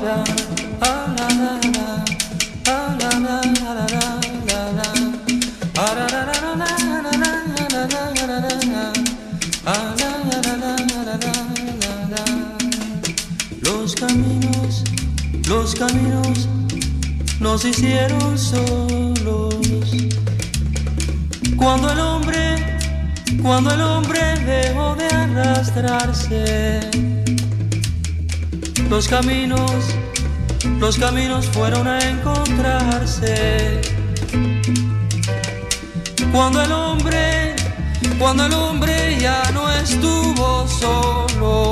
Los caminos nos hicieron solos. Cuando el hombre dejó de arrastrarse, los caminos fueron a encontrarse. Cuando el hombre ya no estuvo solo.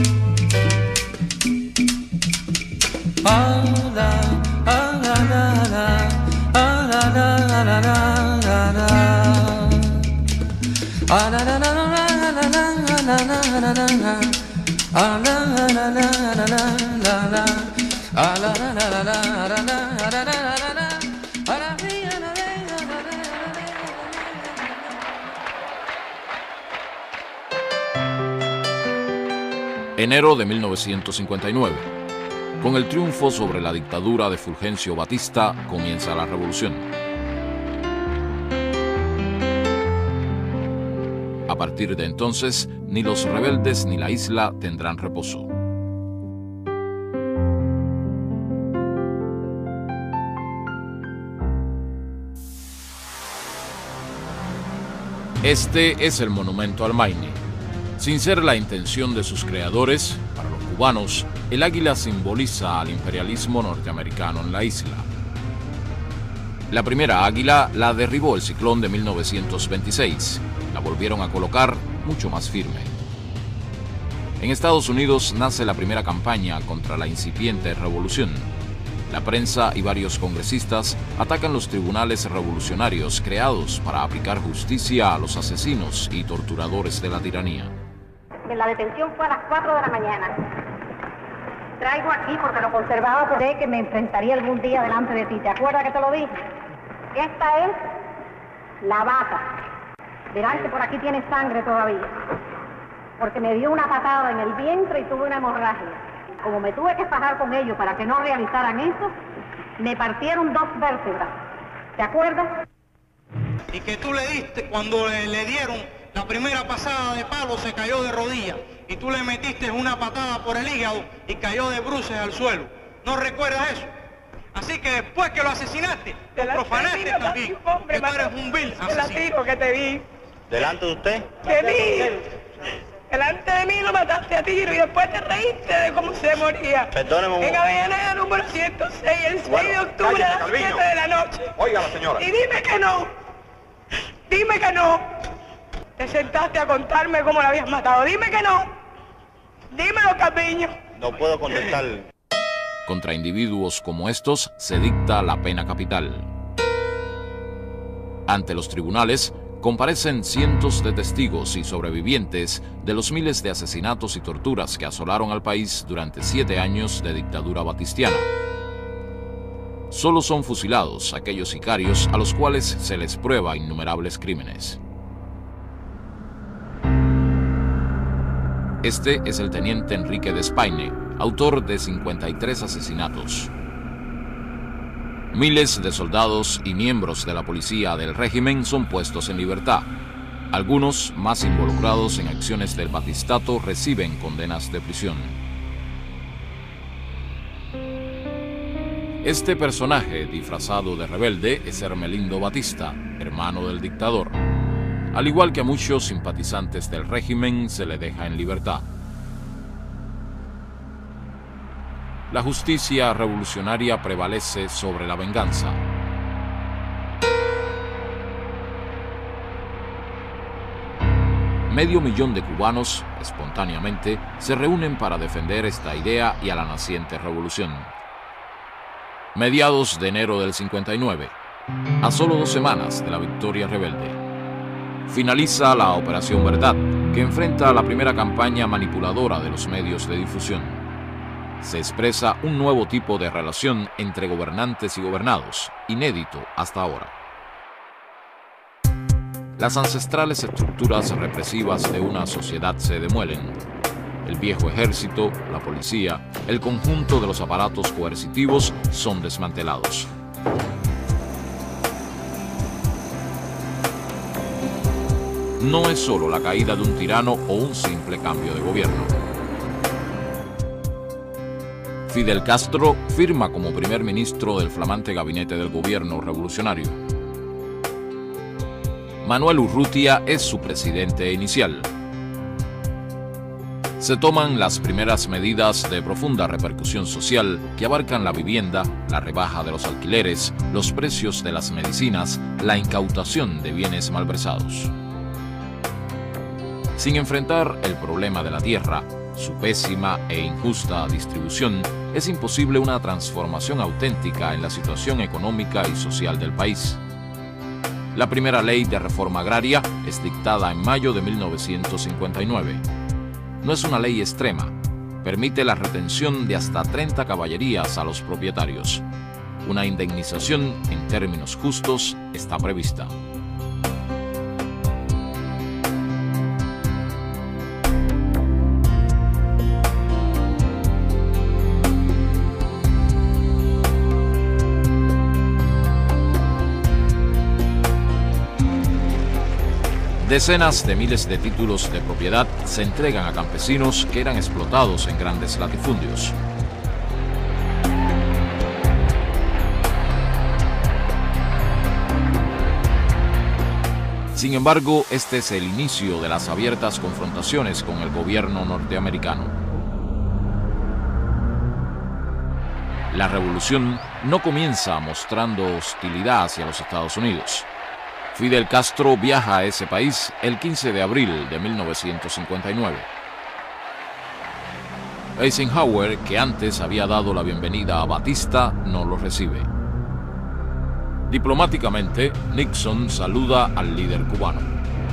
Enero de 1959. Con el triunfo sobre la dictadura de Fulgencio Batista, comienza la revolución. A partir de entonces, ni los rebeldes ni la isla tendrán reposo. Este es el monumento al Maine. Sin ser la intención de sus creadores, para los cubanos, el águila simboliza al imperialismo norteamericano en la isla. La primera águila la derribó el ciclón de 1926. La volvieron a colocar mucho más firme. En Estados Unidos nace la primera campaña contra la incipiente revolución. La prensa y varios congresistas atacan los tribunales revolucionarios creados para aplicar justicia a los asesinos y torturadores de la tiranía. La detención fue a las 4 de la mañana. Traigo aquí porque lo conservaba, porque que me enfrentaría algún día delante de ti. ¿Te acuerdas que te lo dije? Esta es la bata. Verán que por aquí tiene sangre todavía. Porque me dio una patada en el vientre y tuve una hemorragia. Como me tuve que fajar con ellos para que no realizaran eso, me partieron 2 vértebras. ¿Te acuerdas? Y que tú le diste, cuando le dieron la primera pasada de palo, se cayó de rodillas. Y tú le metiste una patada por el hígado y cayó de bruces al suelo. ¿No recuerdas eso? Así que después que lo asesinaste, lo profanaste también. Que tú eres un vil asesino. Que te vi. ¿Delante de usted? Te vi. Delante de mí lo mataste a tiro y después te reíste de cómo se moría. Perdóneme. En Avellaneda número 106, el 6 de octubre a las 7 de la noche. Oiga la señora. Y dime que no. Dime que no. Te sentaste a contarme cómo la habías matado. Dime que no. Dímelo, Calviño. No puedo contestar. Contra individuos como estos se dicta la pena capital. Ante los tribunales comparecen cientos de testigos y sobrevivientes de los miles de asesinatos y torturas que asolaron al país durante 7 años de dictadura batistiana. Solo son fusilados aquellos sicarios a los cuales se les prueba innumerables crímenes. Este es el teniente Enrique Despaine, autor de 53 asesinatos. Miles de soldados y miembros de la policía del régimen son puestos en libertad. Algunos, más involucrados en acciones del batistato, reciben condenas de prisión. Este personaje disfrazado de rebelde es Hermelindo Batista, hermano del dictador. Al igual que a muchos simpatizantes del régimen, se le deja en libertad. La justicia revolucionaria prevalece sobre la venganza. Medio millón de cubanos, espontáneamente, se reúnen para defender esta idea y a la naciente revolución. Mediados de enero del 59, a solo 2 semanas de la victoria rebelde, finaliza la Operación Verdad, que enfrenta la primera campaña manipuladora de los medios de difusión. Se expresa un nuevo tipo de relación entre gobernantes y gobernados, inédito hasta ahora. Las ancestrales estructuras represivas de una sociedad se demuelen. El viejo ejército, la policía, el conjunto de los aparatos coercitivos son desmantelados. No es solo la caída de un tirano o un simple cambio de gobierno. Fidel Castro firma como primer ministro del flamante gabinete del gobierno revolucionario. Manuel Urrutia es su presidente inicial. Se toman las primeras medidas de profunda repercusión social que abarcan la vivienda, la rebaja de los alquileres, los precios de las medicinas, la incautación de bienes malversados. Sin enfrentar el problema de la tierra, su pésima e injusta distribución, es imposible una transformación auténtica en la situación económica y social del país. La primera ley de reforma agraria es dictada en mayo de 1959. No es una ley extrema, permite la retención de hasta 30 caballerías a los propietarios. Una indemnización en términos justos está prevista. Decenas de miles de títulos de propiedad se entregan a campesinos que eran explotados en grandes latifundios. Sin embargo, este es el inicio de las abiertas confrontaciones con el gobierno norteamericano. La revolución no comienza mostrando hostilidad hacia los Estados Unidos. Fidel Castro viaja a ese país el 15 de abril de 1959. Eisenhower, que antes había dado la bienvenida a Batista, no lo recibe. Diplomáticamente, Nixon saluda al líder cubano.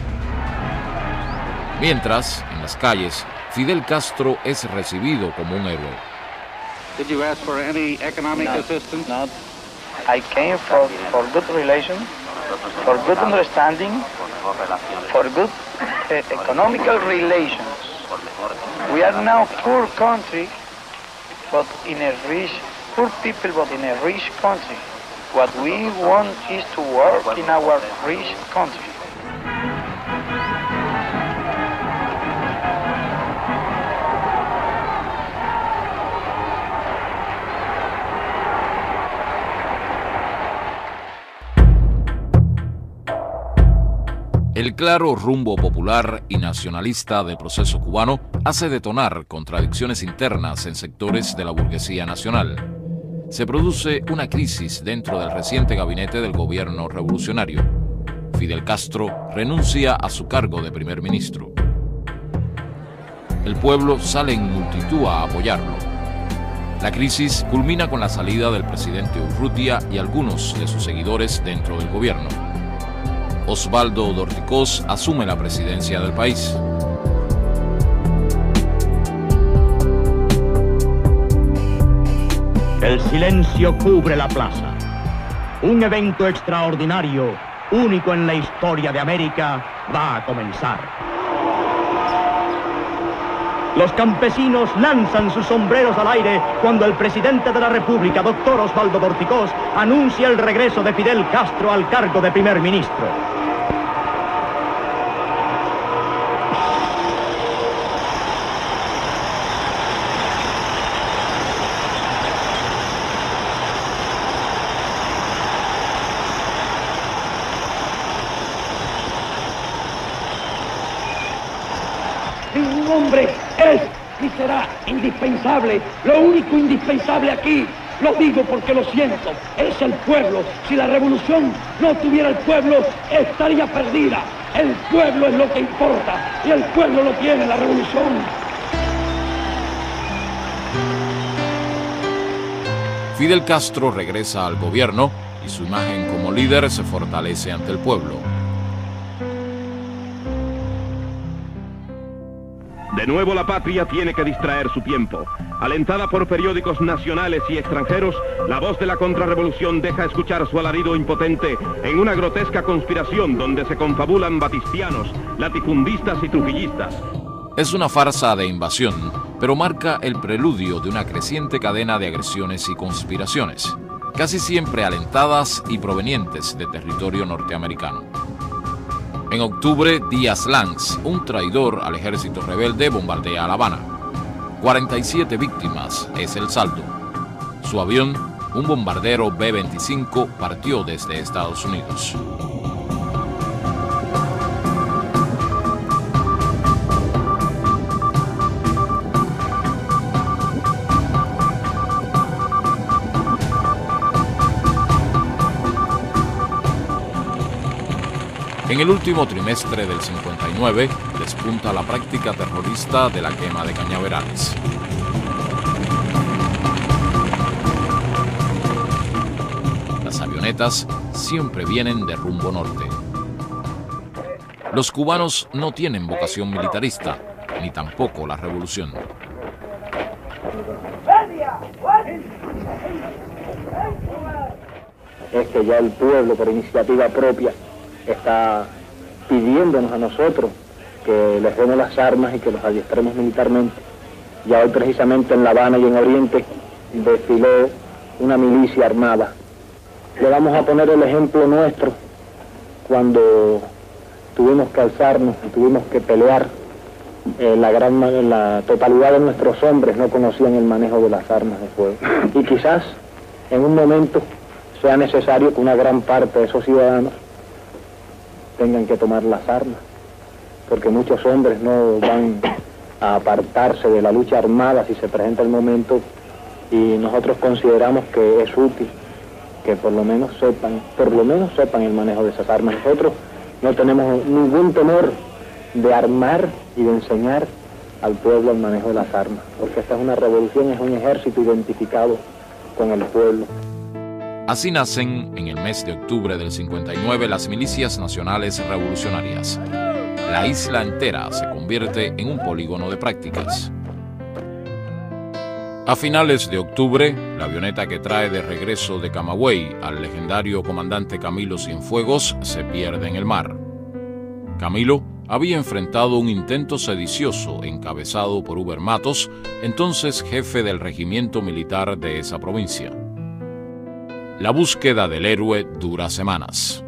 Mientras, en las calles, Fidel Castro es recibido como un héroe. Did you ask for any economic assistance? No. I came for good relations, for good understanding, for good economical relations. We are now poor country, but in a rich, poor people, but in a rich country. What we want is to work in our rich country. El claro rumbo popular y nacionalista del proceso cubano hace detonar contradicciones internas en sectores de la burguesía nacional. Se produce una crisis dentro del reciente gabinete del gobierno revolucionario. Fidel Castro renuncia a su cargo de primer ministro. El pueblo sale en multitud a apoyarlo. La crisis culmina con la salida del presidente Urrutia y algunos de sus seguidores dentro del gobierno. Osvaldo Dorticós asume la presidencia del país. El silencio cubre la plaza. Un evento extraordinario, único en la historia de América, va a comenzar. Los campesinos lanzan sus sombreros al aire cuando el presidente de la República, doctor Osvaldo Dorticós, anuncia el regreso de Fidel Castro al cargo de primer ministro. Ningún hombre es y será indispensable. Lo único indispensable aquí, lo digo porque lo siento, es el pueblo. Si la revolución no tuviera el pueblo, estaría perdida. El pueblo es lo que importa y el pueblo lo tiene la revolución. Fidel Castro regresa al gobierno y su imagen como líder se fortalece ante el pueblo. De nuevo la patria tiene que distraer su tiempo. Alentada por periódicos nacionales y extranjeros, la voz de la contrarrevolución deja escuchar su alarido impotente en una grotesca conspiración donde se confabulan batistianos, latifundistas y trujillistas. Es una farsa de invasión, pero marca el preludio de una creciente cadena de agresiones y conspiraciones, casi siempre alentadas y provenientes de territorio norteamericano. En octubre, Díaz Lanz, un traidor al ejército rebelde, bombardea La Habana. 47 víctimas es el saldo. Su avión, un bombardero B-25, partió desde Estados Unidos. En el último trimestre del 59, despunta la práctica terrorista de la quema de cañaverales. Las avionetas siempre vienen de rumbo norte. Los cubanos no tienen vocación militarista, ni tampoco la revolución. Es que ya el pueblo, por iniciativa propia, está pidiéndonos a nosotros que les demos las armas y que los adiestremos militarmente. Ya hoy precisamente en La Habana y en Oriente desfiló una milicia armada. Le vamos a poner el ejemplo nuestro cuando tuvimos que alzarnos y tuvimos que pelear. La totalidad de nuestros hombres no conocían el manejo de las armas de fuego. Y quizás en un momento sea necesario que una gran parte de esos ciudadanos tengan que tomar las armas, porque muchos hombres no van a apartarse de la lucha armada si se presenta el momento, y nosotros consideramos que es útil que por lo menos sepan el manejo de esas armas. Nosotros no tenemos ningún temor de armar y de enseñar al pueblo el manejo de las armas, porque esta es una revolución, es un ejército identificado con el pueblo. Así nacen, en el mes de octubre del 59, las milicias nacionales revolucionarias. La isla entera se convierte en un polígono de prácticas. A finales de octubre, la avioneta que trae de regreso de Camagüey al legendario comandante Camilo Cienfuegos se pierde en el mar. Camilo había enfrentado un intento sedicioso encabezado por Uber Matos, entonces jefe del regimiento militar de esa provincia. La búsqueda del héroe dura semanas.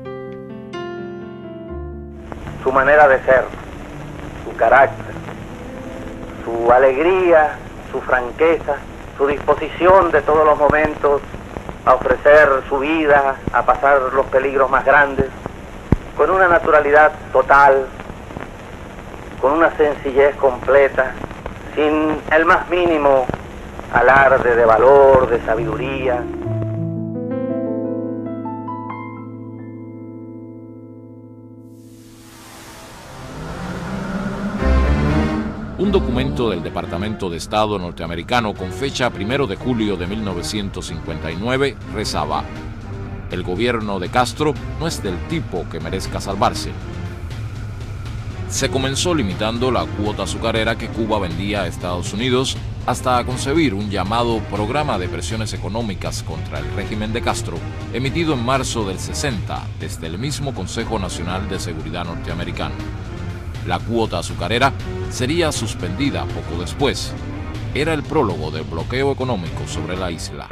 Su manera de ser, su carácter, su alegría, su franqueza, su disposición de todos los momentos a ofrecer su vida, a pasar los peligros más grandes, con una naturalidad total, con una sencillez completa, sin el más mínimo alarde de valor, de sabiduría. Un documento del Departamento de Estado norteamericano con fecha 1 de julio de 1959 rezaba: el gobierno de Castro no es del tipo que merezca salvarse. Se comenzó limitando la cuota azucarera que Cuba vendía a Estados Unidos hasta concebir un llamado Programa de Presiones Económicas contra el régimen de Castro, emitido en marzo del 60 desde el mismo Consejo Nacional de Seguridad norteamericano. La cuota azucarera sería suspendida poco después. Era el prólogo del bloqueo económico sobre la isla.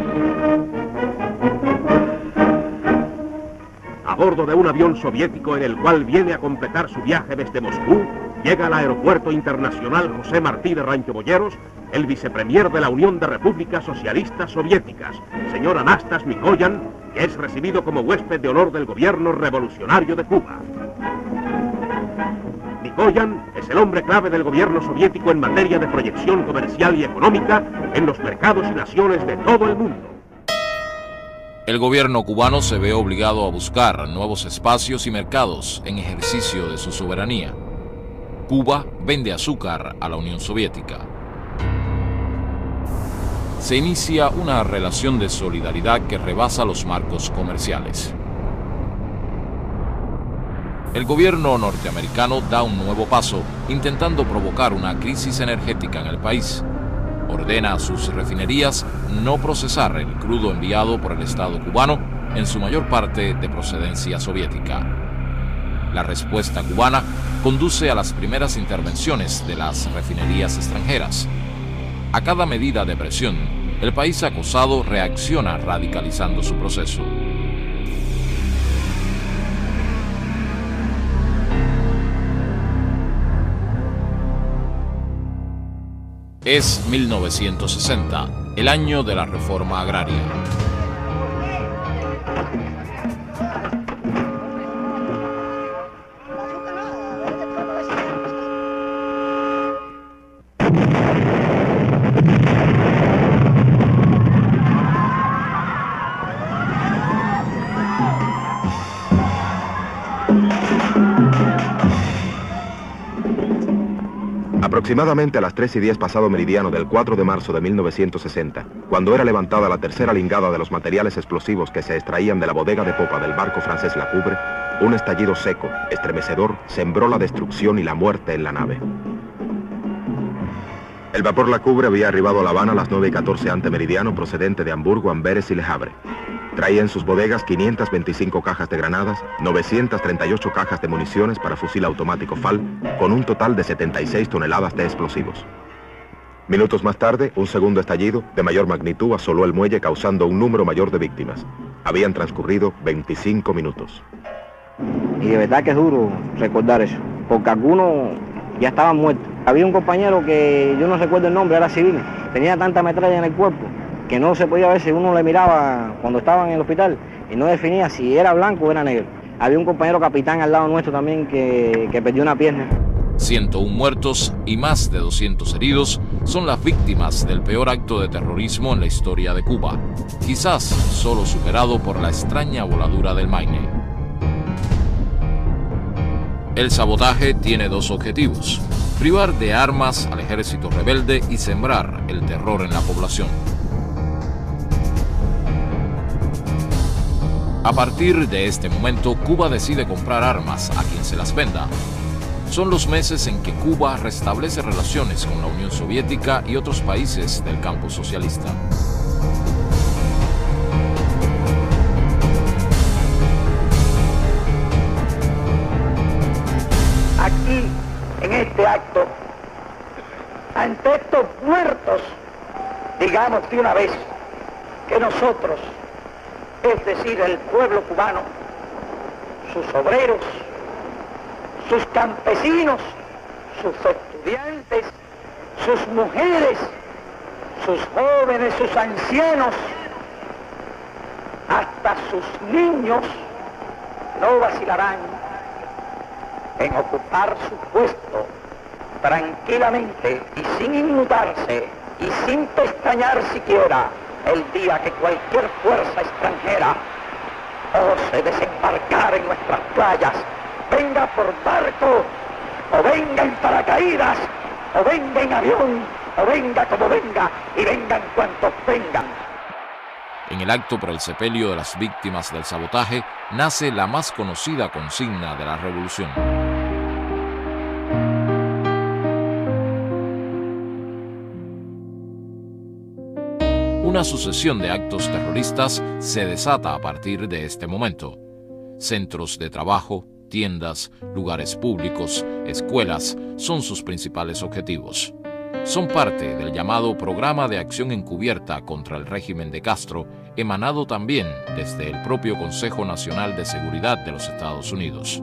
A bordo de un avión soviético en el cual viene a completar su viaje desde Moscú, llega al Aeropuerto Internacional José Martí de Rancho Boyeros el vicepremier de la Unión de Repúblicas Socialistas Soviéticas, señor Anastas Mikoyan, que es recibido como huésped de honor del gobierno revolucionario de Cuba. Mikoyan es el hombre clave del gobierno soviético en materia de proyección comercial y económica en los mercados y naciones de todo el mundo. El gobierno cubano se ve obligado a buscar nuevos espacios y mercados en ejercicio de su soberanía. Cuba vende azúcar a la Unión Soviética. Se inicia una relación de solidaridad que rebasa los marcos comerciales. El gobierno norteamericano da un nuevo paso, intentando provocar una crisis energética en el país. Ordena a sus refinerías no procesar el crudo enviado por el Estado cubano, en su mayor parte de procedencia soviética. La respuesta cubana conduce a las primeras intervenciones de las refinerías extranjeras. A cada medida de presión, el país acosado reacciona radicalizando su proceso. Es 1960, el año de la reforma agraria. Aproximadamente a las 3:10 pasado meridiano del 4 de marzo de 1960, cuando era levantada la tercera lingada de los materiales explosivos que se extraían de la bodega de popa del barco francés La Coubre, un estallido seco, estremecedor, sembró la destrucción y la muerte en la nave. El vapor La Coubre había arribado a La Habana a las 9:14 ante meridiano procedente de Hamburgo, Amberes y Le Havre. Traía en sus bodegas 525 cajas de granadas, 938 cajas de municiones para fusil automático FAL, con un total de 76 toneladas de explosivos. Minutos más tarde, un segundo estallido de mayor magnitud asoló el muelle causando un número mayor de víctimas. Habían transcurrido 25 minutos. Y de verdad que es duro recordar eso, porque algunos ya estaban muertos. Había un compañero que yo no recuerdo el nombre, era civil, tenía tanta metralla en el cuerpo que no se podía ver si uno le miraba cuando estaba en el hospital y no definía si era blanco o era negro. Había un compañero capitán al lado nuestro también que perdió una pierna. 101 muertos y más de 200 heridos son las víctimas del peor acto de terrorismo en la historia de Cuba, quizás solo superado por la extraña voladura del Maine. El sabotaje tiene dos objetivos: privar de armas al ejército rebelde y sembrar el terror en la población. A partir de este momento, Cuba decide comprar armas a quien se las venda. Son los meses en que Cuba restablece relaciones con la Unión Soviética y otros países del campo socialista. Aquí, en este acto, ante estos muertos, digamos de una vez que nosotros, es decir, el pueblo cubano, sus obreros, sus campesinos, sus estudiantes, sus mujeres, sus jóvenes, sus ancianos, hasta sus niños, no vacilarán en ocupar su puesto tranquilamente y sin inmutarse y sin pestañear siquiera el día que cualquier fuerza extranjera ose desembarcar en nuestras playas, venga por barco, o venga en paracaídas, o venga en avión, o venga como venga, y vengan cuantos vengan. En el acto por el sepelio de las víctimas del sabotaje nace la más conocida consigna de la revolución. Una sucesión de actos terroristas se desata a partir de este momento. Centros de trabajo, tiendas, lugares públicos, escuelas son sus principales objetivos. Son parte del llamado Programa de Acción Encubierta contra el régimen de Castro, emanado también desde el propio Consejo Nacional de Seguridad de los Estados Unidos.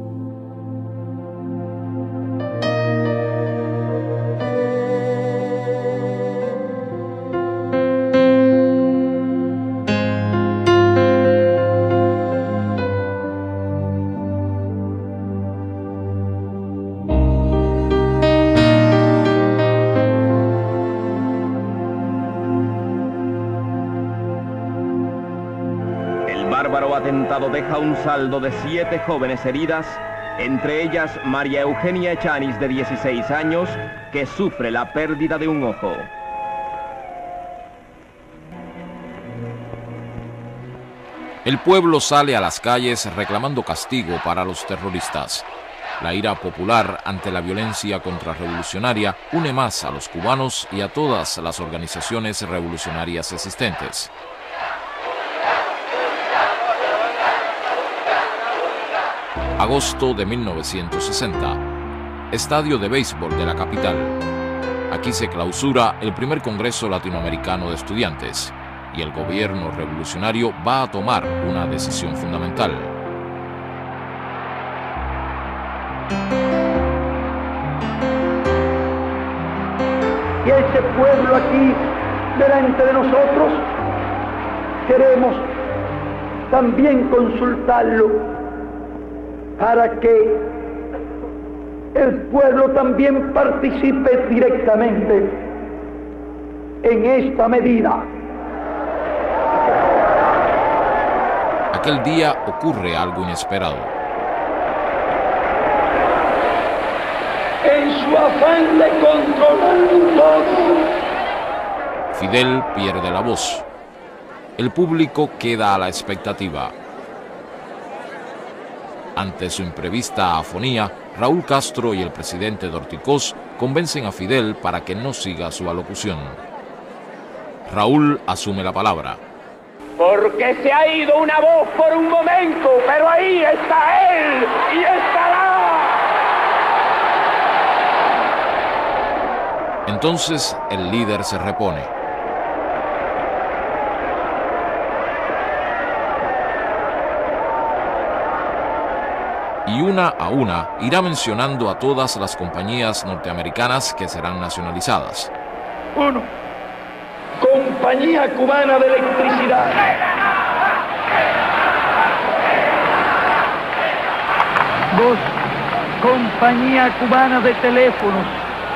Atentado deja un saldo de 7 jóvenes heridas, entre ellas María Eugenia Echanis, de 16 años, que sufre la pérdida de un ojo. El pueblo sale a las calles reclamando castigo para los terroristas. La ira popular ante la violencia contrarrevolucionaria une más a los cubanos y a todas las organizaciones revolucionarias existentes. Agosto de 1960. Estadio de béisbol de la capital. Aquí se clausura el primer Congreso Latinoamericano de Estudiantes y el gobierno revolucionario va a tomar una decisión fundamental. Y ese pueblo aquí delante de nosotros queremos también consultarlo para que el pueblo también participe directamente en esta medida. Aquel día ocurre algo inesperado. En su afán de controlar todo, Fidel pierde la voz. El público queda a la expectativa. Ante su imprevista afonía, Raúl Castro y el presidente Dorticós convencen a Fidel para que no siga su alocución. Raúl asume la palabra. porque se ha ido una voz por un momento, pero ahí está él y estará. Entonces el líder se repone. Y una a una irá mencionando a todas las compañías norteamericanas que serán nacionalizadas. 1. Compañía Cubana de Electricidad. 2. Compañía Cubana de Teléfonos.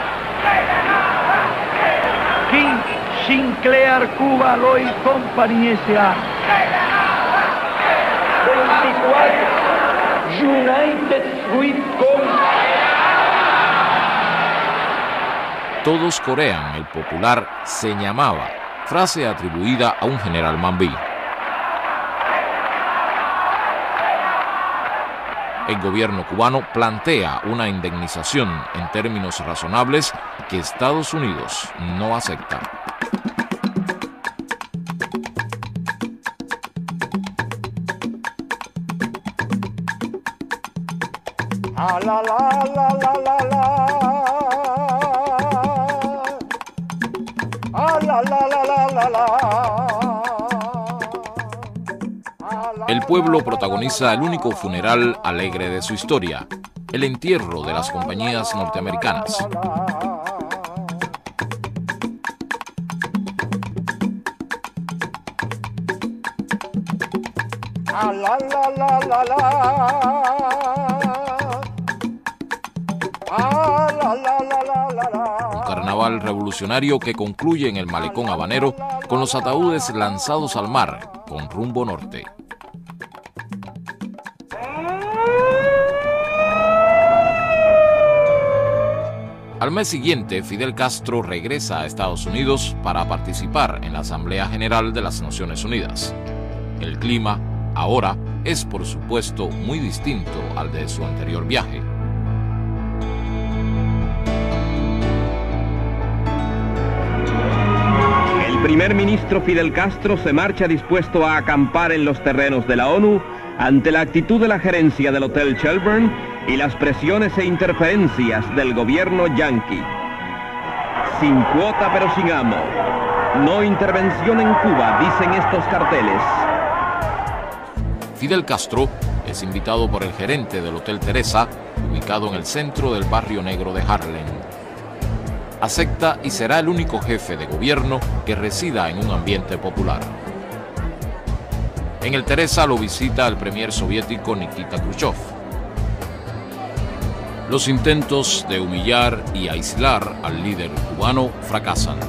King Sinclair Cuba Alloy Company S.A. 24. United Fruit Company. Todos corean el popular "se llamaba", frase atribuida a un general Mambí. El gobierno cubano plantea una indemnización en términos razonables que Estados Unidos no acepta. Ah, la, la, la, la, la, la. Ah, la, la, la, la, la, la. El pueblo protagoniza el único funeral alegre de su historia, el entierro de las compañías norteamericanas. Ah, la, la, la, la, la. Un carnaval revolucionario que concluye en el malecón habanero con los ataúdes lanzados al mar con rumbo norte. Al mes siguiente, Fidel Castro regresa a Estados Unidos para participar en la Asamblea General de las Naciones Unidas. El clima, ahora, es por supuesto muy distinto al de su anterior viaje. El primer ministro Fidel Castro se marcha dispuesto a acampar en los terrenos de la ONU ante la actitud de la gerencia del Hotel Shelburne y las presiones e interferencias del gobierno yanqui. Sin cuota pero sin amo. No intervención en Cuba, dicen estos carteles. Fidel Castro es invitado por el gerente del Hotel Teresa, ubicado en el centro del barrio negro de Harlem. Acepta y será el único jefe de gobierno que resida en un ambiente popular. En el Teresa lo visita el premier soviético Nikita Khrushchev. Los intentos de humillar y aislar al líder cubano fracasan.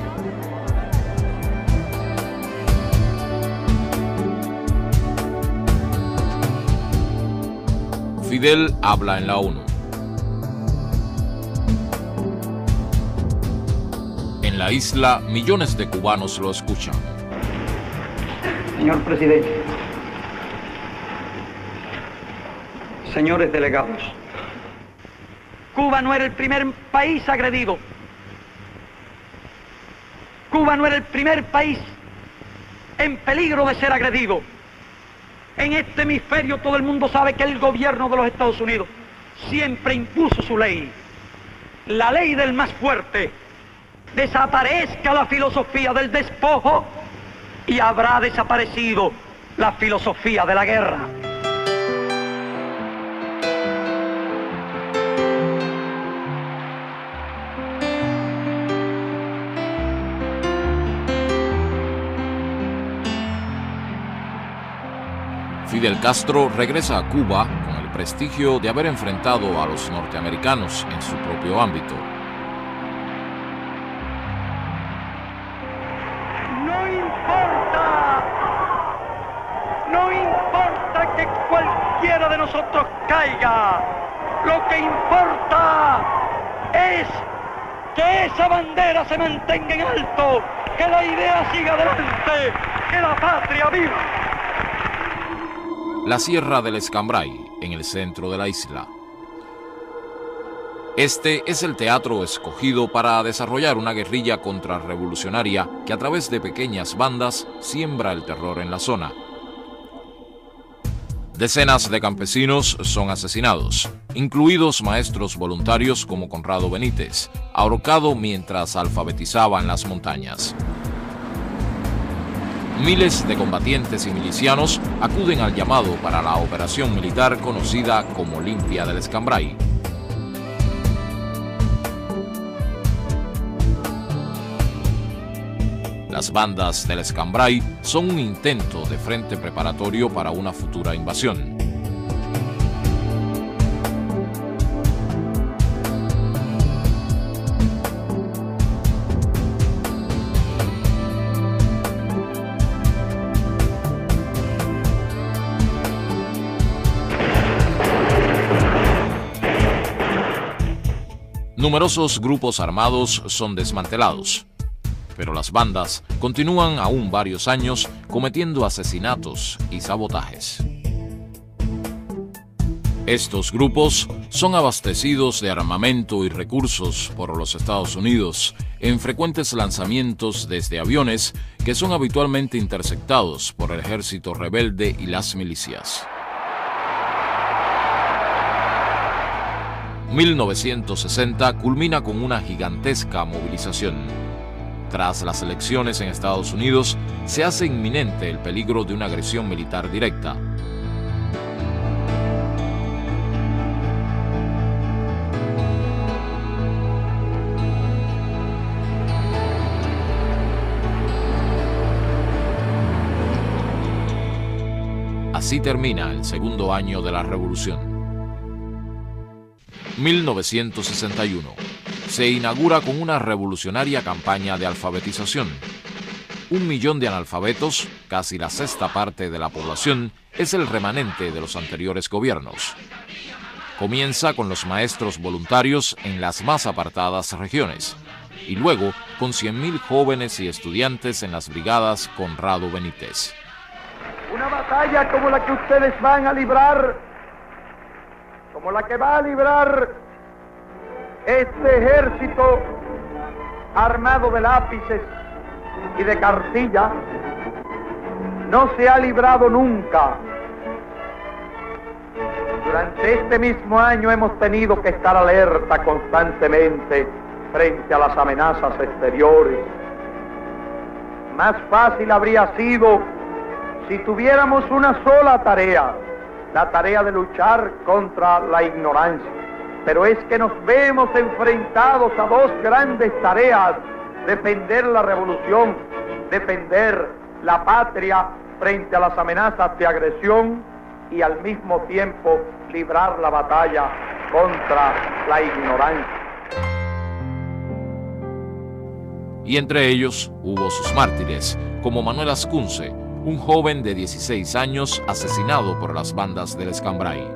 Fidel habla en la ONU. En la isla, millones de cubanos lo escuchan. Señor presidente, señores delegados, Cuba no era el primer país agredido. Cuba no era el primer país en peligro de ser agredido. En este hemisferio todo el mundo sabe que el gobierno de los Estados Unidos siempre impuso su ley, la ley del más fuerte. Desaparezca la filosofía del despojo y habrá desaparecido la filosofía de la guerra. Fidel Castro regresa a Cuba con el prestigio de haber enfrentado a los norteamericanos en su propio ámbito. No importa que cualquiera de nosotros caiga. Lo que importa es que esa bandera se mantenga en alto, que la idea siga adelante, que la patria viva. La Sierra del Escambray, en el centro de la isla. Este es el teatro escogido para desarrollar una guerrilla contrarrevolucionaria que a través de pequeñas bandas siembra el terror en la zona. Decenas de campesinos son asesinados, incluidos maestros voluntarios como Conrado Benítez, ahorcado mientras alfabetizaba en las montañas. Miles de combatientes y milicianos acuden al llamado para la operación militar conocida como Limpia del Escambray. Las bandas del Escambray son un intento de frente preparatorio para una futura invasión. Numerosos grupos armados son desmantelados, pero las bandas continúan aún varios años cometiendo asesinatos y sabotajes. Estos grupos son abastecidos de armamento y recursos por los Estados Unidos en frecuentes lanzamientos desde aviones que son habitualmente interceptados por el ejército rebelde y las milicias. 1960 culmina con una gigantesca movilización. Tras las elecciones en Estados Unidos, se hace inminente el peligro de una agresión militar directa. Así termina el segundo año de la Revolución. 1961. Se inaugura con una revolucionaria campaña de alfabetización. 1 millón de analfabetos, casi la sexta parte de la población, es el remanente de los anteriores gobiernos. Comienza con los maestros voluntarios en las más apartadas regiones, y luego con 100.000 jóvenes y estudiantes en las brigadas Conrado Benítez. Una batalla como la que ustedes van a librar, como la que va a librar este ejército armado de lápices y de cartilla, no se ha librado nunca. Durante este mismo año hemos tenido que estar alerta constantemente frente a las amenazas exteriores. Más fácil habría sido si tuviéramos una sola tarea, la tarea de luchar contra la ignorancia. Pero es que nos vemos enfrentados a dos grandes tareas: defender la revolución, defender la patria frente a las amenazas de agresión y al mismo tiempo librar la batalla contra la ignorancia. Y entre ellos hubo sus mártires, como Manuel Ascunce, un joven de 16 años asesinado por las bandas del Escambray.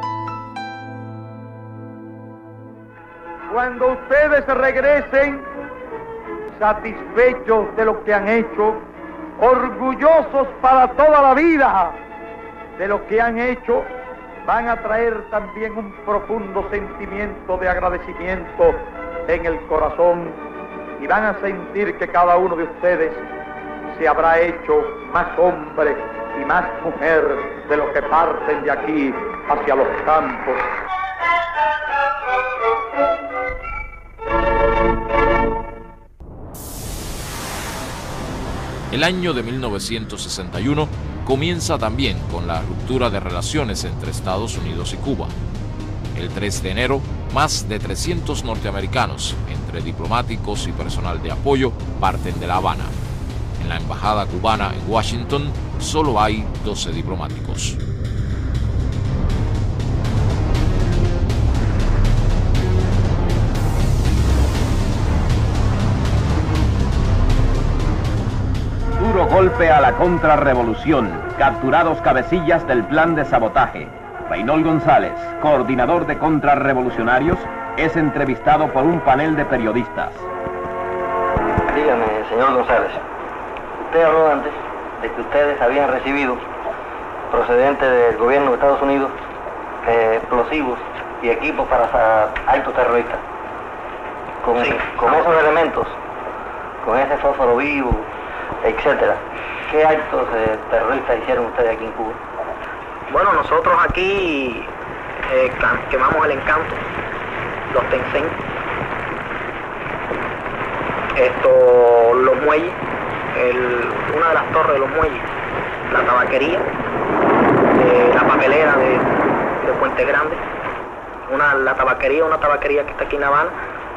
Cuando ustedes regresen satisfechos de lo que han hecho, orgullosos para toda la vida de lo que han hecho, van a traer también un profundo sentimiento de agradecimiento en el corazón y van a sentir que cada uno de ustedes se habrá hecho más hombre y más mujer de los que parten de aquí hacia los campos. El año de 1961 comienza también con la ruptura de relaciones entre Estados Unidos y Cuba. El 3 de enero, más de 300 norteamericanos, entre diplomáticos y personal de apoyo, parten de La Habana. En la embajada cubana en Washington solo hay 12 diplomáticos. Duro golpe a la contrarrevolución. Capturados cabecillas del plan de sabotaje. Reynol González, coordinador de contrarrevolucionarios, es entrevistado por un panel de periodistas. Dígame, señor González, usted habló antes de que ustedes habían recibido, procedente del gobierno de Estados Unidos, explosivos y equipos para actos terroristas. Con esos elementos, con ese fósforo vivo, etcétera, ¿qué actos terroristas hicieron ustedes aquí en Cuba? Bueno, nosotros aquí quemamos el Encanto, los Tencent, los muelles, una de las torres de los muelles, la tabaquería, la papelera de Puente Grande, una tabaquería que está aquí en La Habana,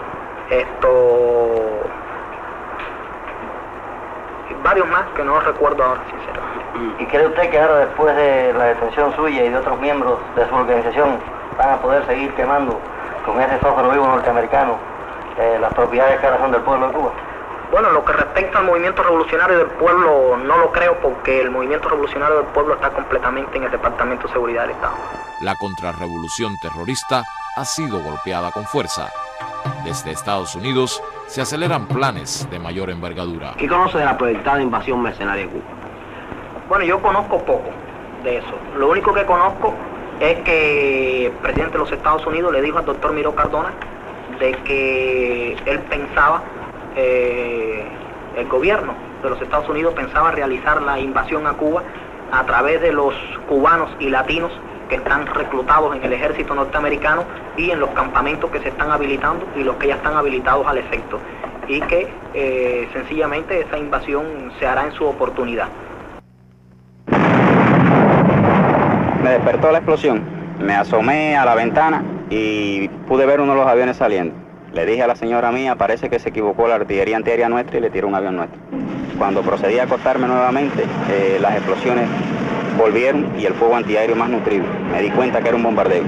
varios más que no recuerdo ahora, sinceramente. ¿Y cree usted que ahora, después de la detención suya y de otros miembros de su organización, van a poder seguir quemando con ese fósforo vivo norteamericano las propiedades que ahora son del pueblo de Cuba? Bueno, lo que respecta al movimiento revolucionario del pueblo, no lo creo, porque el movimiento revolucionario del pueblo está completamente en el Departamento de Seguridad del Estado. La contrarrevolución terrorista ha sido golpeada con fuerza. Desde Estados Unidos se aceleran planes de mayor envergadura. ¿Qué conoce de la proyectada invasión mercenaria de Cuba? Bueno, yo conozco poco de eso. Lo único que conozco es que el presidente de los Estados Unidos le dijo al doctor Miró Cardona de que él pensaba, el gobierno de los Estados Unidos pensaba realizar la invasión a Cuba a través de los cubanos y latinos que están reclutados en el ejército norteamericano y en los campamentos que se están habilitando y los que ya están habilitados al efecto, y que sencillamente esa invasión se hará en su oportunidad. Me despertó la explosión, me asomé a la ventana y pude ver uno de los aviones saliendo. Le dije a la señora mía, parece que se equivocó la artillería antiaérea nuestra y le tiró un avión nuestro. Cuando procedí a acostarme nuevamente, las explosiones volvieron y el fuego antiaéreo más nutrido. Me di cuenta que era un bombardeo.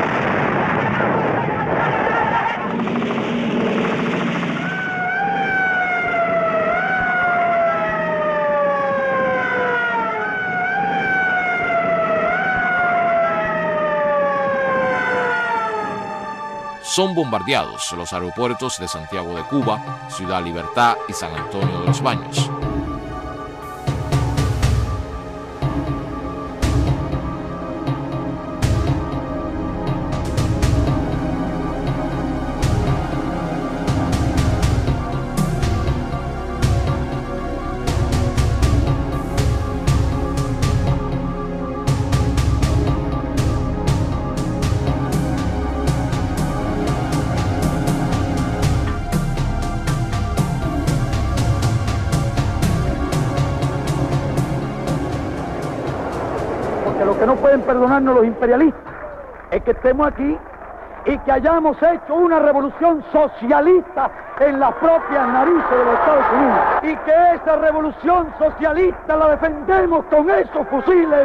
Son bombardeados los aeropuertos de Santiago de Cuba, Ciudad Libertad y San Antonio de los Baños. Lo que no pueden perdonarnos los imperialistas es que estemos aquí y que hayamos hecho una revolución socialista en las propias narices de los Estados Unidos, y que esa revolución socialista la defendemos con esos fusiles.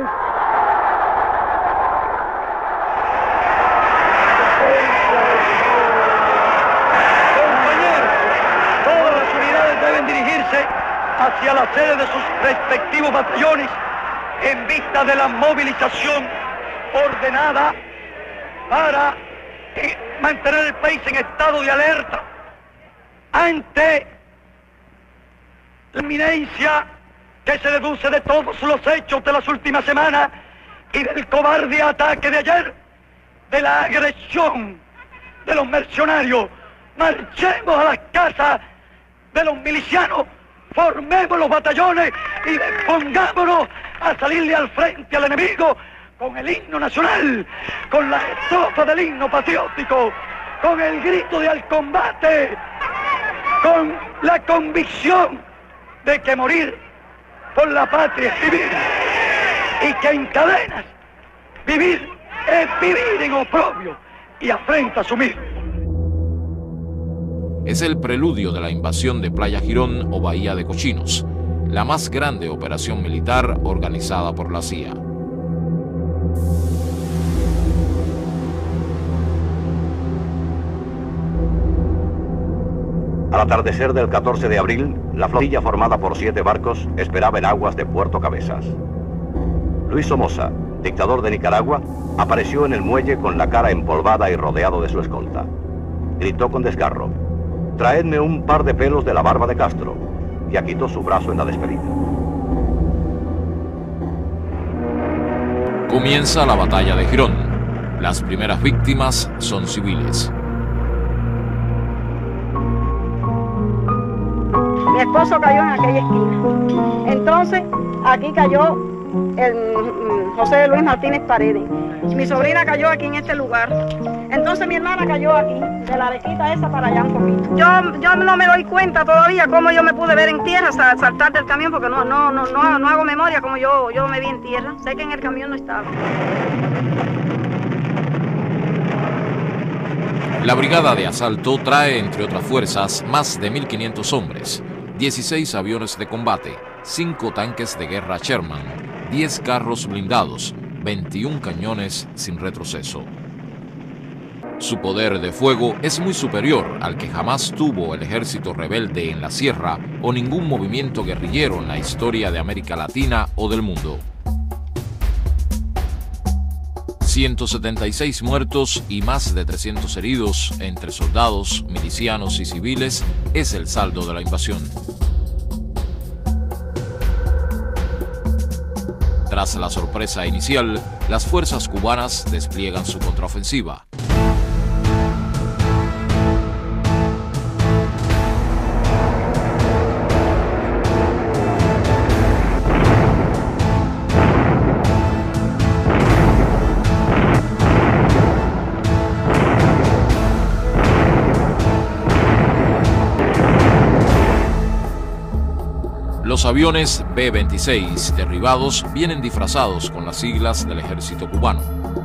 Compañeros, todas las unidades deben dirigirse hacia la sede de sus respectivos batallones en vista de la movilización ordenada para mantener el país en estado de alerta ante la inminencia que se deduce de todos los hechos de las últimas semanas y del cobarde ataque de ayer, de la agresión de los mercenarios. Marchemos a las casas de los milicianos, formemos los batallones y pongámonos a salirle al frente al enemigo con el himno nacional, con la estrofa del himno patriótico, con el grito de al combate, con la convicción de que morir por la patria es vivir y que en cadenas vivir es vivir en oprobio y afrenta a su mismo. Es el preludio de la invasión de Playa Girón o Bahía de Cochinos, la más grande operación militar organizada por la CIA. Al atardecer del 14 de abril, la flotilla formada por 7 barcos esperaba en aguas de Puerto Cabezas. Luis Somoza, dictador de Nicaragua, apareció en el muelle con la cara empolvada y rodeado de su escolta. Gritó con desgarro: «Traedme un par de pelos de la barba de Castro», y agitó su brazo en la despedida. Comienza la batalla de Girón. Las primeras víctimas son civiles. Mi esposo cayó en aquella esquina. Entonces, aquí cayó el José Luis Martínez Paredes. Mi sobrina cayó aquí en este lugar. Entonces mi hermana cayó aquí, de la arequita esa para allá un poquito. Yo no me doy cuenta todavía cómo yo me pude ver en tierra, saltar del camión, porque no hago memoria como yo me vi en tierra. Sé que en el camión no estaba. La brigada de asalto trae, entre otras fuerzas, más de 1.500 hombres, 16 aviones de combate, 5 tanques de guerra Sherman, 10 carros blindados, 21 cañones sin retroceso. Su poder de fuego es muy superior al que jamás tuvo el ejército rebelde en la sierra o ningún movimiento guerrillero en la historia de América Latina o del mundo. 176 muertos y más de 300 heridos entre soldados, milicianos y civiles es el saldo de la invasión. Tras la sorpresa inicial, las fuerzas cubanas despliegan su contraofensiva. Los aviones B-26 derribados vienen disfrazados con las siglas del ejército cubano.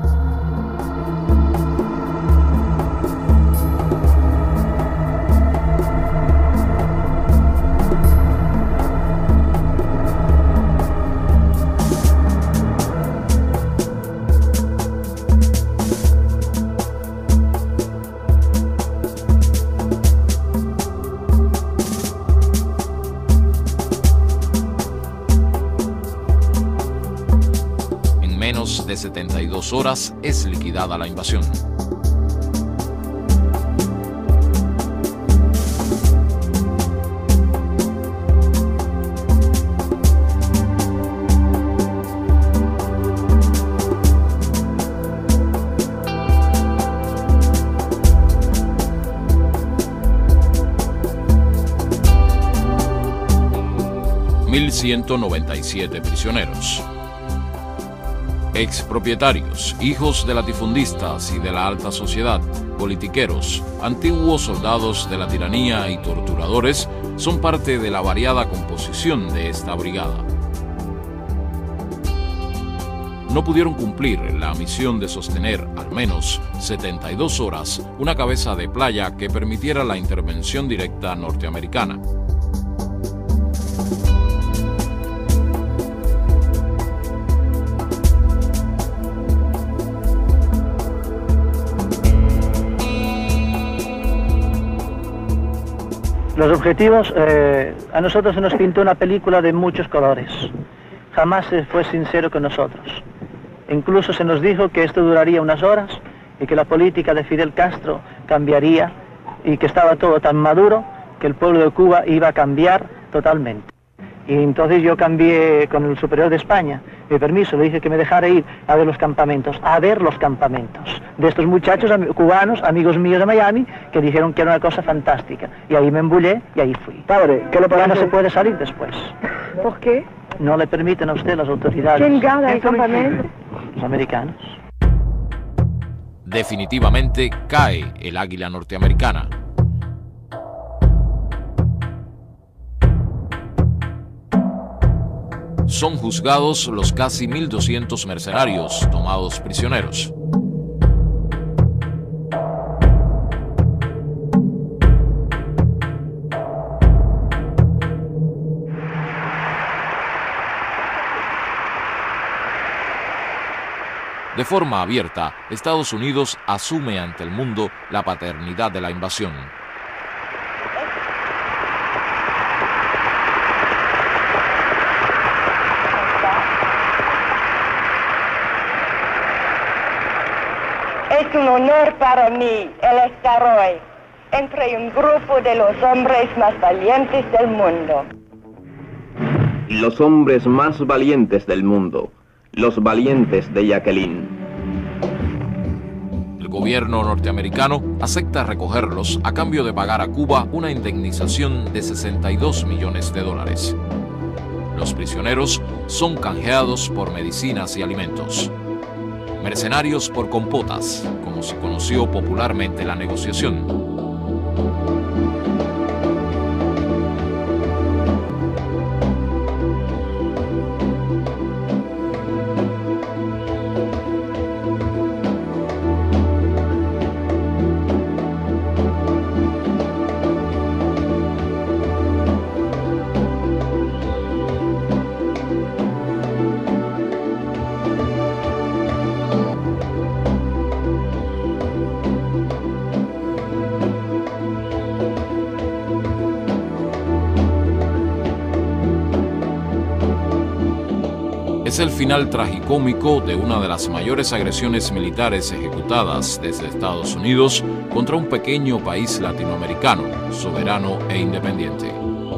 De 72 horas es liquidada la invasión. $1,197 prisioneros. Expropietarios, hijos de latifundistas y de la alta sociedad, politiqueros, antiguos soldados de la tiranía y torturadores son parte de la variada composición de esta brigada. No pudieron cumplir la misión de sostener al menos 72 horas una cabeza de playa que permitiera la intervención directa norteamericana. Los objetivos, a nosotros se nos pintó una película de muchos colores. Jamás se fue sincero con nosotros. Incluso se nos dijo que esto duraría unas horas y que la política de Fidel Castro cambiaría y que estaba todo tan maduro que el pueblo de Cuba iba a cambiar totalmente. Y entonces yo cambié con el superior de España, mi permiso, le dije que me dejara ir a ver los campamentos, de estos muchachos cubanos, amigos míos de Miami, que dijeron que era una cosa fantástica. Y ahí me embullé y ahí fui. Padre, ¿qué le parece? Ya no se puede salir después. ¿Por qué? No le permiten a usted las autoridades. ¿Quién gana el campamento? Los americanos. Definitivamente cae el águila norteamericana. Son juzgados los casi 1.200 mercenarios tomados prisioneros. De forma abierta, Estados Unidos asume ante el mundo la paternidad de la invasión. Es un honor para mí el estar hoy entre un grupo de los hombres más valientes del mundo. Los hombres más valientes del mundo. Los valientes de Jacqueline. El gobierno norteamericano acepta recogerlos a cambio de pagar a Cuba una indemnización de $62 millones. Los prisioneros son canjeados por medicinas y alimentos. Mercenarios por compotas, como se conoció popularmente la negociación. Es el final tragicómico de una de las mayores agresiones militares ejecutadas desde Estados Unidos contra un pequeño país latinoamericano, soberano e independiente.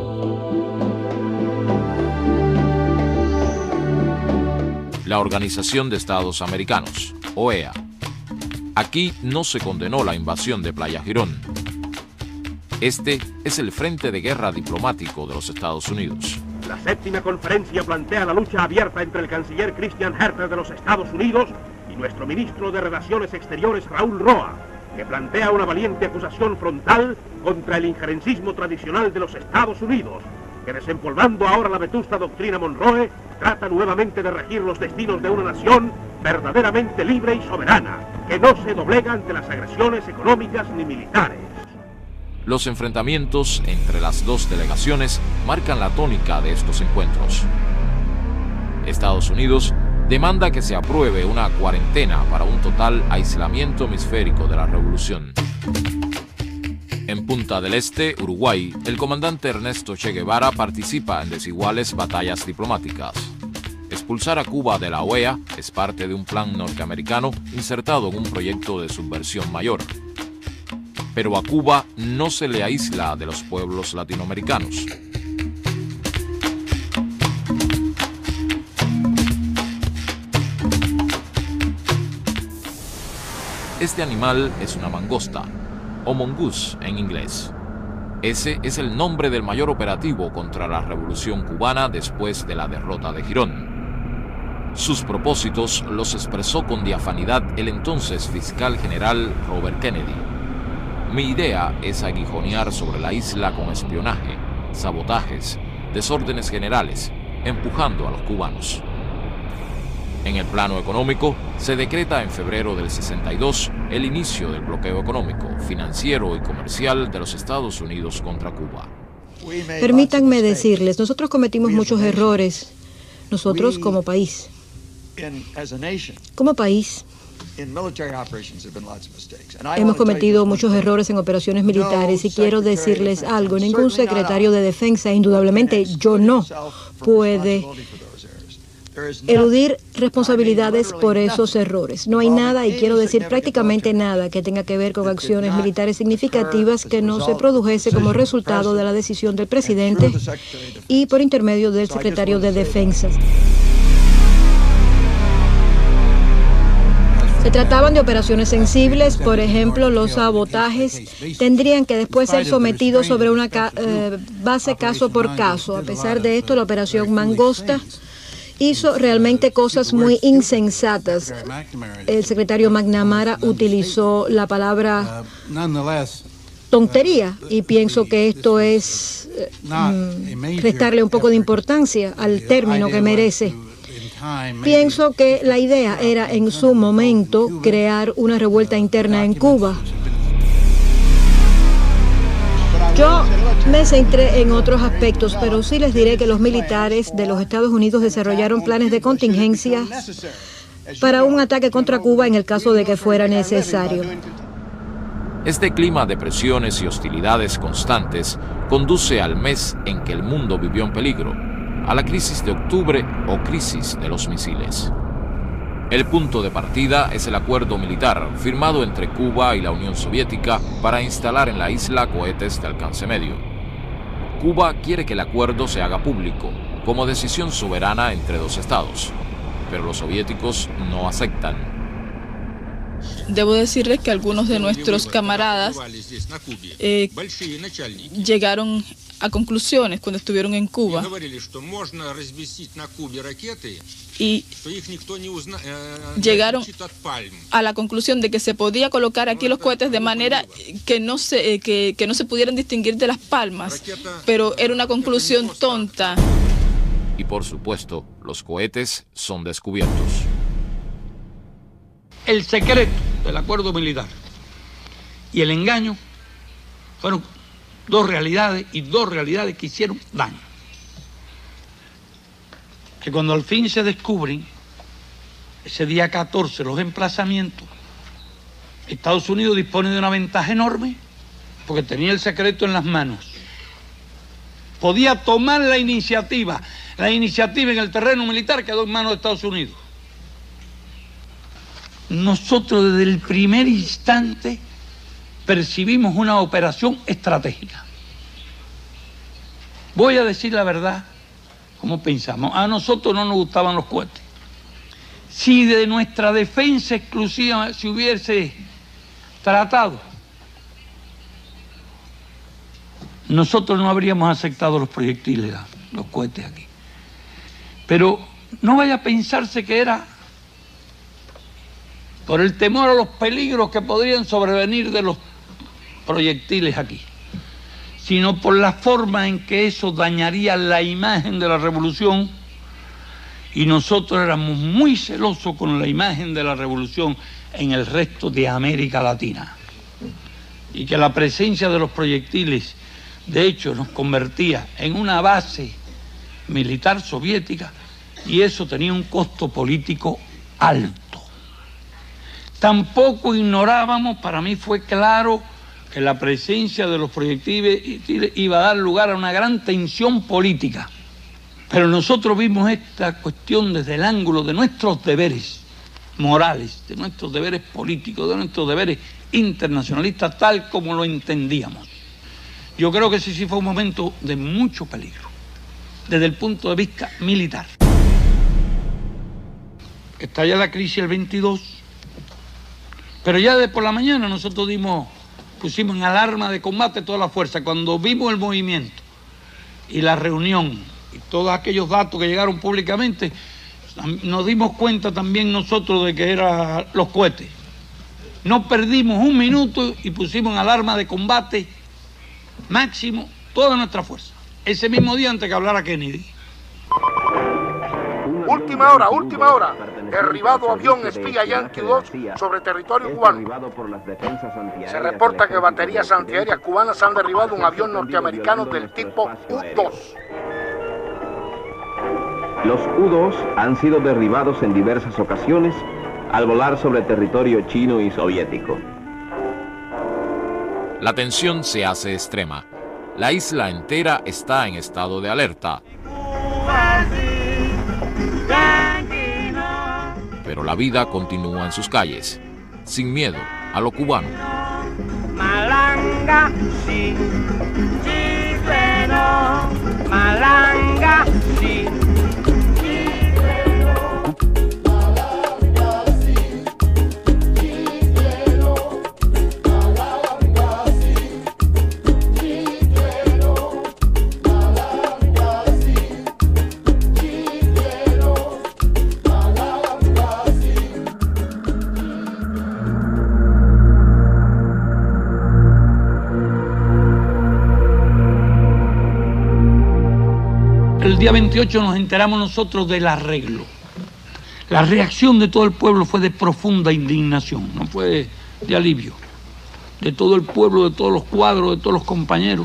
La Organización de Estados Americanos, OEA. Aquí no se condenó la invasión de Playa Girón. Este es el frente de guerra diplomático de los Estados Unidos. La séptima conferencia plantea la lucha abierta entre el canciller Christian Herter de los Estados Unidos y nuestro ministro de Relaciones Exteriores Raúl Roa, que plantea una valiente acusación frontal contra el injerencismo tradicional de los Estados Unidos, que desempolvando ahora la vetusta doctrina Monroe, trata nuevamente de regir los destinos de una nación verdaderamente libre y soberana, que no se doblega ante las agresiones económicas ni militares. Los enfrentamientos entre las dos delegaciones marcan la tónica de estos encuentros. Estados Unidos demanda que se apruebe una cuarentena para un total aislamiento hemisférico de la revolución. En Punta del Este, Uruguay, el comandante Ernesto Che Guevara participa en desiguales batallas diplomáticas. Expulsar a Cuba de la OEA es parte de un plan norteamericano insertado en un proyecto de subversión mayor. Pero a Cuba no se le aísla de los pueblos latinoamericanos. Este animal es una mangosta, o mongoose en inglés. Ese es el nombre del mayor operativo contra la revolución cubana después de la derrota de Girón. Sus propósitos los expresó con diafanidad el entonces fiscal general Robert Kennedy. Mi idea es aguijonear sobre la isla con espionaje, sabotajes, desórdenes generales, empujando a los cubanos. En el plano económico, se decreta en febrero del 62 el inicio del bloqueo económico, financiero y comercial de los Estados Unidos contra Cuba. Permítanme decirles, nosotros cometimos muchos errores, nosotros como país. Como país, hemos cometido muchos errores en operaciones militares y quiero decirles algo, ningún secretario de Defensa, indudablemente yo no, puede eludir responsabilidades por esos errores. No hay nada, y quiero decir prácticamente nada, que tenga que ver con acciones militares significativas que no se produjese como resultado de la decisión del presidente y por intermedio del secretario de Defensa. Se trataban de operaciones sensibles, por ejemplo, los sabotajes tendrían que después ser sometidos sobre una base caso por caso. A pesar de esto, la operación Mangosta hizo realmente cosas muy insensatas. El secretario McNamara utilizó la palabra tontería y pienso que esto es restarle un poco de importancia al término que merece. Pienso que la idea era en su momento crear una revuelta interna en Cuba. Yo me centré en otros aspectos, pero sí les diré que los militares de los Estados Unidos desarrollaron planes de contingencia para un ataque contra Cuba en el caso de que fuera necesario. Este clima de presiones y hostilidades constantes conduce al mes en que el mundo vivió en peligro, a la crisis de octubre o crisis de los misiles. El punto de partida es el acuerdo militar firmado entre Cuba y la Unión Soviética para instalar en la isla cohetes de alcance medio. Cuba quiere que el acuerdo se haga público, como decisión soberana entre dos estados, pero los soviéticos no aceptan. Debo decirles que algunos de nuestros camaradas llegaron a conclusiones cuando estuvieron en Cuba y llegaron a la conclusión de que se podía colocar aquí los cohetes de manera que no se pudieran distinguir de las palmas, pero era una conclusión tonta. Y por supuesto, los cohetes son descubiertos. El secreto del acuerdo militar y el engaño fueron dos realidades que hicieron daño. Que cuando al fin se descubren, ese día 14, los emplazamientos, Estados Unidos dispone de una ventaja enorme porque tenía el secreto en las manos. Podía tomar la iniciativa en el terreno militar quedó en manos de Estados Unidos. Nosotros desde el primer instante percibimos una operación estratégica. Voy a decir la verdad, como pensamos. A nosotros no nos gustaban los cohetes. Si de nuestra defensa exclusiva se hubiese tratado, nosotros no habríamos aceptado los proyectiles, los cohetes aquí. Pero no vaya a pensarse que era por el temor a los peligros que podrían sobrevenir de los proyectiles aquí, sino por la forma en que eso dañaría la imagen de la revolución, y nosotros éramos muy celosos con la imagen de la revolución en el resto de América Latina, y que la presencia de los proyectiles, de hecho, nos convertía en una base militar soviética, y eso tenía un costo político alto. Tampoco ignorábamos, para mí fue claro, que la presencia de los proyectiles iba a dar lugar a una gran tensión política. Pero nosotros vimos esta cuestión desde el ángulo de nuestros deberes morales, de nuestros deberes políticos, de nuestros deberes internacionalistas, tal como lo entendíamos. Yo creo que ese sí fue un momento de mucho peligro, desde el punto de vista militar. Estalla la crisis el 22, pero ya de por la mañana nosotros pusimos en alarma de combate toda la fuerza. Cuando vimos el movimiento y la reunión y todos aquellos datos que llegaron públicamente, nos dimos cuenta también nosotros de que eran los cohetes. No perdimos un minuto y pusimos en alarma de combate máximo toda nuestra fuerza. Ese mismo día antes que hablara Kennedy. Última hora. Derribado avión espía Yankee 2 sobre territorio cubano. Se reporta que baterías antiaéreas cubanas han derribado un avión norteamericano del tipo U-2. Los U-2 han sido derribados en diversas ocasiones al volar sobre territorio chino y soviético. La tensión se hace extrema. La isla entera está en estado de alerta. Pero la vida continúa en sus calles, sin miedo a lo cubano. Malanga, sí, chileno, malanga, sí. día 28 nos enteramos nosotros del arreglo. La reacción de todo el pueblo fue de profunda indignación, no fue de alivio. De todo el pueblo, de todos los cuadros, de todos los compañeros.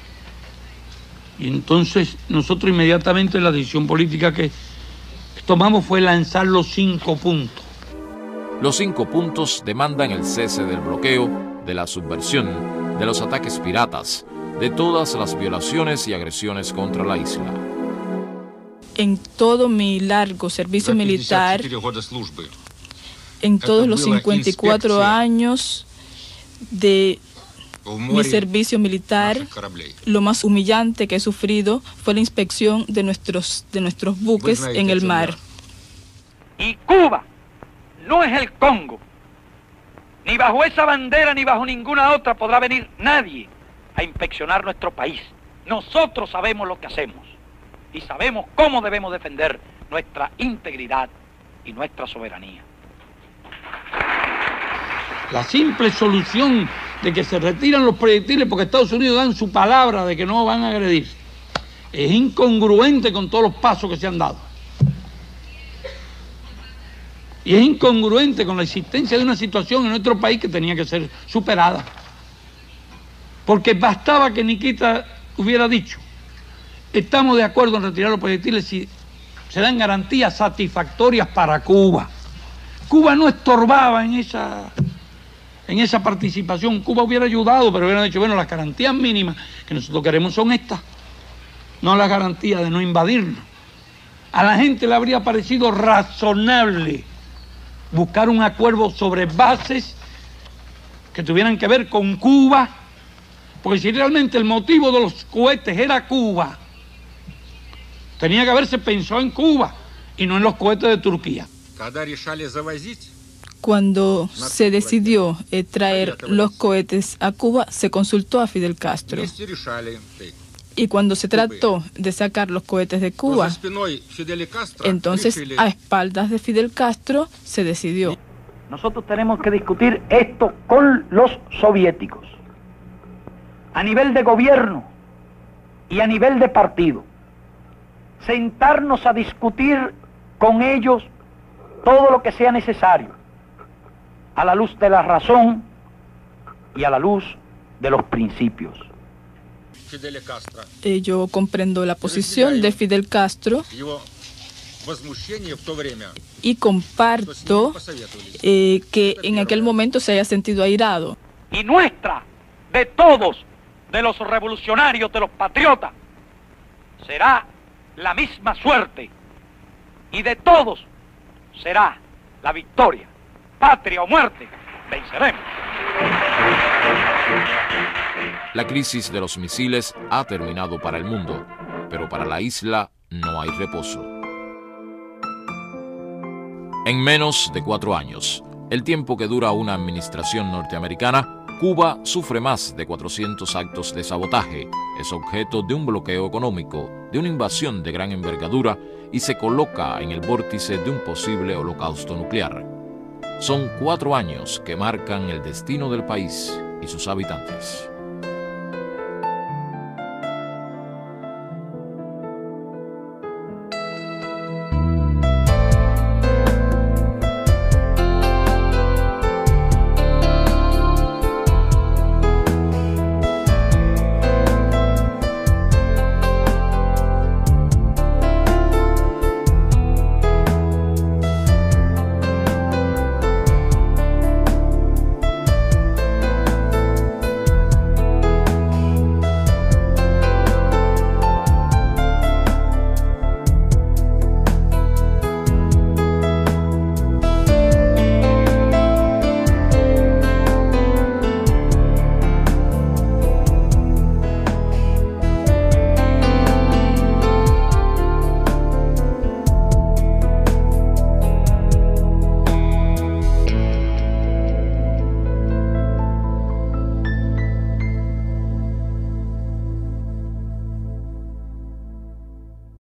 Y entonces nosotros inmediatamente la decisión política que tomamos fue lanzar los 5 puntos. Los 5 puntos demandan el cese del bloqueo, de la subversión, de los ataques piratas, de todas las violaciones y agresiones contra la isla. En todo mi largo servicio militar, en todos los 54 años de mi servicio militar, lo más humillante que he sufrido fue la inspección de nuestros buques en el mar. Y Cuba no es el Congo. Ni bajo esa bandera ni bajo ninguna otra podrá venir nadie a inspeccionar nuestro país. Nosotros sabemos lo que hacemos y sabemos cómo debemos defender nuestra integridad y nuestra soberanía. La simple solución de que se retiran los proyectiles porque Estados Unidos dan su palabra de que no van a agredir es incongruente con todos los pasos que se han dado. Y es incongruente con la existencia de una situación en nuestro país que tenía que ser superada. Porque bastaba que Nikita hubiera dicho: estamos de acuerdo en retirar los proyectiles si se dan garantías satisfactorias para Cuba. Cuba no estorbaba en esa participación. Cuba hubiera ayudado, pero hubieran dicho: bueno, las garantías mínimas que nosotros queremos son estas, no las garantías de no invadirnos. A la gente le habría parecido razonable buscar un acuerdo sobre bases que tuvieran que ver con Cuba, porque si realmente el motivo de los cohetes era Cuba, tenía que haberse pensado en Cuba y no en los cohetes de Turquía. Cuando se decidió traer los cohetes a Cuba, se consultó a Fidel Castro. Y cuando se trató de sacar los cohetes de Cuba, entonces a espaldas de Fidel Castro se decidió. Nosotros tenemos que discutir esto con los soviéticos, a nivel de gobierno y a nivel de partido. Sentarnos a discutir con ellos todo lo que sea necesario, a la luz de la razón y a la luz de los principios. Yo comprendo la posición de Fidel Castro y comparto que en aquel momento se haya sentido airado. Y nuestra, de todos, de los revolucionarios, de los patriotas, será la misma suerte. Y de todos será la victoria. Patria o muerte, venceremos. La crisis de los misiles ha terminado para el mundo, pero para la isla no hay reposo. En menos de 4 años, el tiempo que dura una administración norteamericana, Cuba sufre más de 400 actos de sabotaje, es objeto de un bloqueo económico, de una invasión de gran envergadura y se coloca en el vórtice de un posible holocausto nuclear. Son 4 años que marcan el destino del país y sus habitantes.